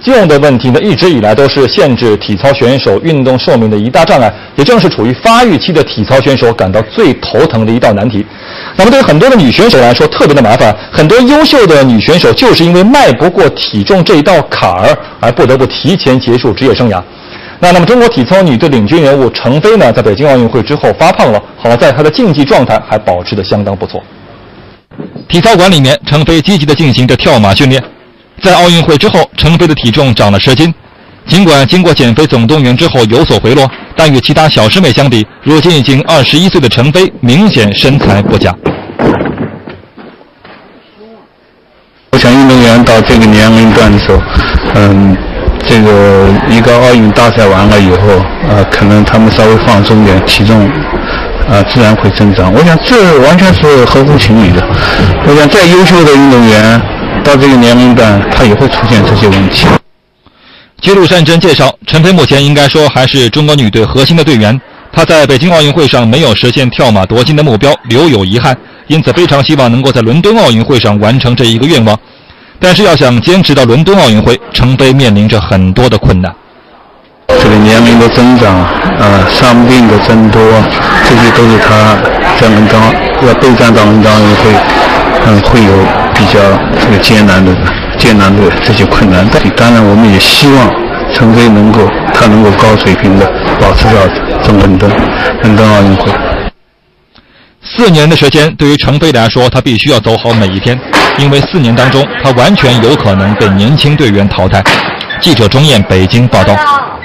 金融的问题呢，一直以来都是限制体操选手运动寿命的一大障碍，也正是处于发育期的体操选手感到最头疼的一道难题。那么对于很多的女选手来说特别的麻烦，很多优秀的女选手就是因为迈不过体重这一道坎儿，而不得不提前结束职业生涯。那么中国体操女队领军人物程飞呢，在北京奥运会之后发胖了，好在她的竞技状态还保持得相当不错。体操馆里面，程飞积极地进行着跳马训练。在奥运会之后，程飞的体重长了10斤。尽管经过减肥总动员之后有所回落，但与其他小师妹相比，如今已经21岁的程飞明显身材不佳。 我想运动员到这个年龄段的时候，这个一个奥运大赛完了以后，可能他们稍微放松点，体重自然会增长。我想这完全是合乎情理的。我想再优秀的运动员到这个年龄段，他也会出现这些问题。 据陆善珍介绍，陈飞目前应该说还是中国女队核心的队员。她在北京奥运会上没有实现跳马夺金的目标，留有遗憾，因此非常希望能够在伦敦奥运会上完成这一个愿望。但是要想坚持到伦敦奥运会，程飞面临着很多的困难。 这个年龄的增长，伤病的增多，这些都是他在要备战到伦敦奥运会，会有比较这个艰难的这些困难。当然，我们也希望程飞能够高水平的保持到这伦敦奥运会。 4年的时间对于程飞来说，他必须要走好每一天，因为4年当中，他完全有可能被年轻队员淘汰。记者钟燕北京报道。